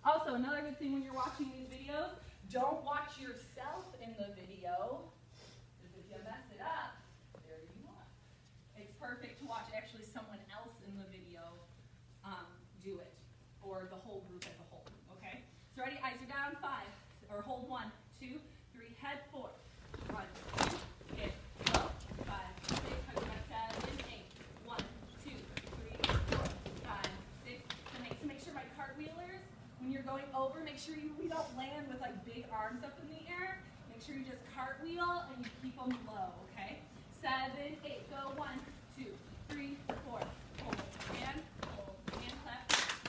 Also, another good thing when you're watching these videos, don't watch yourself in the video, because if you mess it up, there you are. It's perfect to watch actually someone else in the video do it, or the whole group as a whole, okay? So ready, eyes are down, 5, or hold 1, 2, 3, head 4, 1, 2, hit, go, 5, 6, 7, 8, 1, 2, 3, 4, 5, 6, 7, 8. So make sure my cartwheelers, when you're going over, make sure we don't land with like big arms up in the air. Make sure you just cartwheel and you keep them low, okay? 7, 8, go, 1, 2, 3, 4, hold, and clap.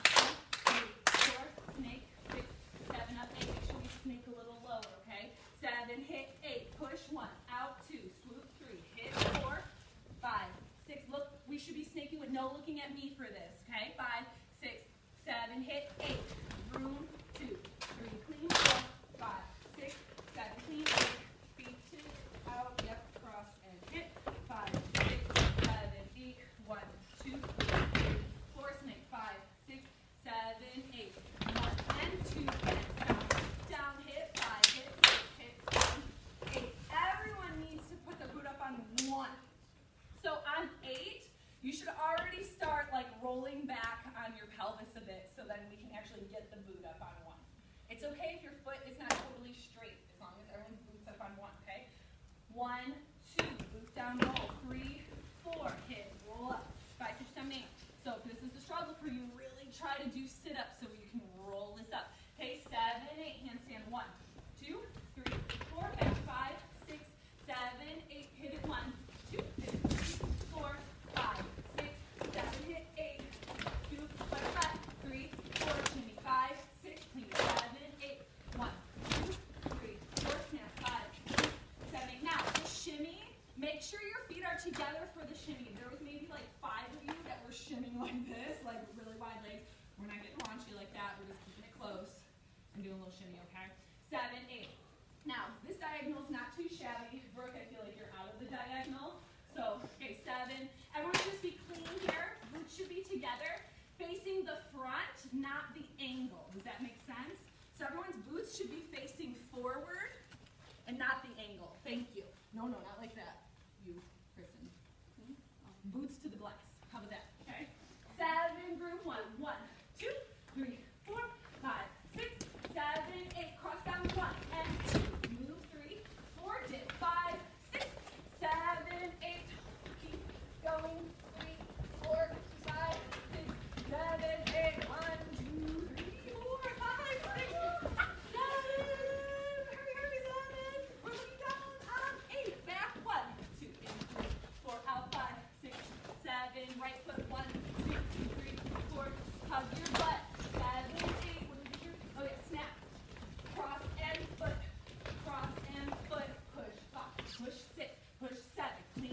1, 2, 4, snake, 6, 7, up, 8. Make sure we snake a little lower, okay? 7, hit, 8, push, 1, out, 2, swoop, 3, hit, 4, 5, 6. Look, we should be snaking with no looking at me for this, okay? 5, 6, 7, hit, 8, room, 2, 3, clean, 4, 5, 6, 7, clean, 8, feet 2, out, yep, cross and hit, 5, 6, 7, 8, 1, 2, 3, 4, snake, 5, 6, 7, 8, 1 and 2, and stop, down, hit, 5, hit, 6, hit, 7, 8. Everyone needs to put the boot up on 1. So on 8, you should already start like rolling back on your pelvis a bit so then we can actually get the boot up on 1. It's okay if your foot is not totally straight as long as everyone's boots up on 1, okay? 1, 2, boot down, roll, 3, 4, hit, roll up, 5, 6, 7, 8. So if this is a struggle for you, really try to do sit-ups so you can roll this up. Okay, 7, 8, handstand, 1, 2, 3, 4, back, 5, 6, 7, 8, hit it, 1, 2, hit it, 3, 4, 5, 6, 7, hit, 8, 2, 3, 4, shimmy, 5, 6, clean, 7, 8, 1, 2, 3, 4, snap, 5, 6, 7, 8. Now, the shimmy, make sure your feet are together for the shimmy. There was maybe like 5 of you that were shimmying like this, like really wide legs. We're not getting raunchy like that. We're just keeping it close and doing a little shimmy, okay? 7, 8. Now, this diagonal is not too shabby. Brooke, I feel like you're out of the diagonal. So, okay, 7. Everyone should just be clean here. Boots should be together, facing the front, not the angle. Does that make sense? So everyone's boots should be facing forward and not the angle. Thank you. No, not like that. You, Kristen. Boots to the glass. How about that? Okay. 7, group 1. 1, 2, 3, 4, 5, 6, 7, 8. Cross down 1 and 2. Move 3, 4, dip 5, 6, 7, 8. Keep going. 3, 4, 5, 6, 7, 8. 1, 2, 3, 4, 5, 6, 7. Hurry, 7. We're looking down on 8. Back 1, 2, 3, 4. Out 5, 6, 7. Right foot 1, 2, 3, 4. Hug your butt. 7, 8. What did we do here? Oh yeah, snap. Cross and foot. Cross and foot. Push 5. Push 6. Push 7. Clean.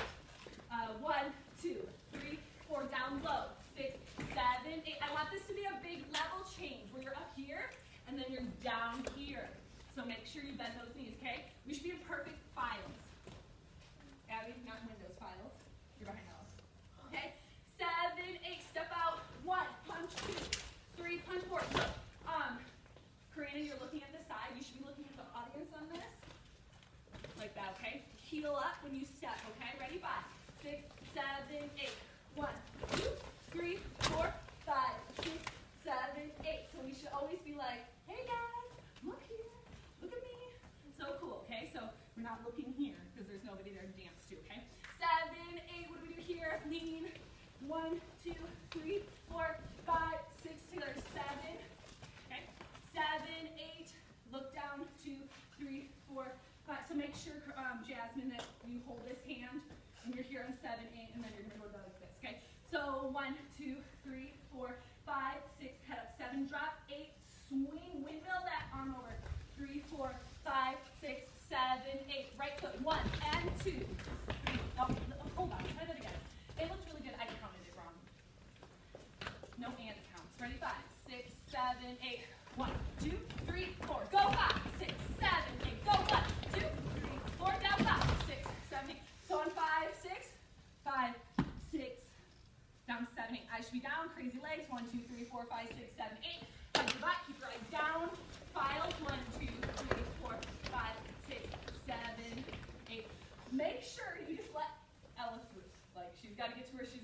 1, 2, 3, 4. Down low. 6, 7, 8. I want this to be a big level change where you're up here and then you're down here. So make sure you bend those knees, okay? We should be in perfect files. Abby, not Windows files. You're behind Alice. Okay? 7, 8. Step out. 1. Punch 2. 3. Punch 4. So, Karina, you're looking at the side. You should be looking at the audience on this. Like that, okay? Heel up when you step, okay? Ready? 5, 6, 7, 8. 1, 2, 3, 4, 5, 6, 7, 8. So we should always be like, hey guys, look here. Look at me. So cool, okay? So we're not looking here because there's nobody there to dance to, okay? 7, 8. What do we do here? Lean. 1, 2, 3, 4, 5, 6 together. 7. Okay? 7, 8. Look down. 2, 3, 4, 5. So make sure, Jasmine, that you hold this hand and you're here on 7, 8, and then you're going to go down like this, okay? So 1, 2, 3, 4, 5, 6. Head up. 7. Drop. 8. Swing. Windmill that arm over. 3, 4, 5, 6, 7, 8. Right foot. 1 and 2. 3. Oh, hold on. Try that again. It looks really good. I counted it wrong. No and counts. Ready? 5, 6, 7, 8. 1, 2, 3, 4. Go 5, 6, 7, 8. Go 1, 2, 3, 4. Down 5, 6, 7, 8. So on 5, 6, 5, 6. Down 7, 8. I should be down. Crazy legs. 1, 2, 3, 4, 5, 6, 7, 8. Hug your butt. Keep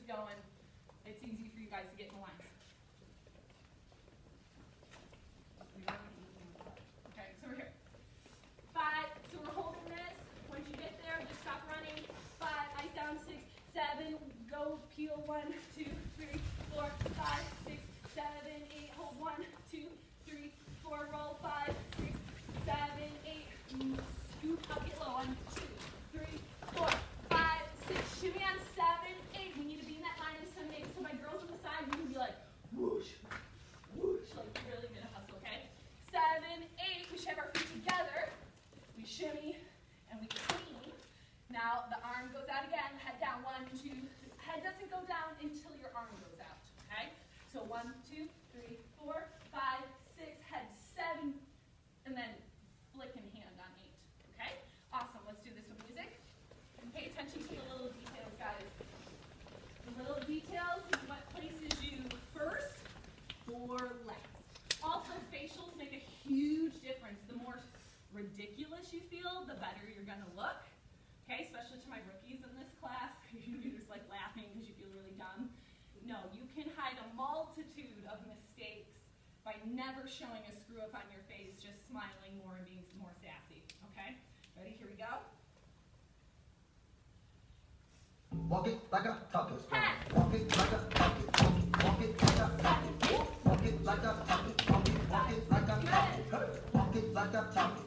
going, it's easy for you guys to get in the lines. Okay, so we're here. 5, so we're holding this. Once you get there, just stop running. 5, ice down, 6, 7, go peel, 1, 2, 3, 4, 5, 6, 7, 8, hold 1, 2, 3, 4, roll 5, 6, 7, 8, scoop up, get low, 1, 2, 3, 4, 5, 6, shimmy on 7, 8. We need to be in that line of sun, so my girls on the side, you can be like, whoosh, whoosh, like really gonna hustle, okay? 7, 8, we should have our feet together. We shimmy and we clean. Now the arm goes out again, head down, 1, 2, head doesn't go down until your arm goes out, okay? So 1, 2, 3, 4, 5, 6, head 7, and then flick and hand on 8, okay? Awesome, let's do this with music. And pay attention to the little details, guys. The little details is what places you first or last. Also, facials make a huge difference. The more ridiculous you feel, the better you're gonna look. Okay, especially to my rookies in this class, you're just like laughing because you feel really dumb. No, you can hide a multitude of mistakes by never showing a screw up on your face, just smiling more and being more sassy. Okay, ready? Here we go. Walk it like a talk it. Walk it like a talk it. Walk it like a talk it. Walk it like a talk it. Walk it like a talk it. Walk it like a talk it.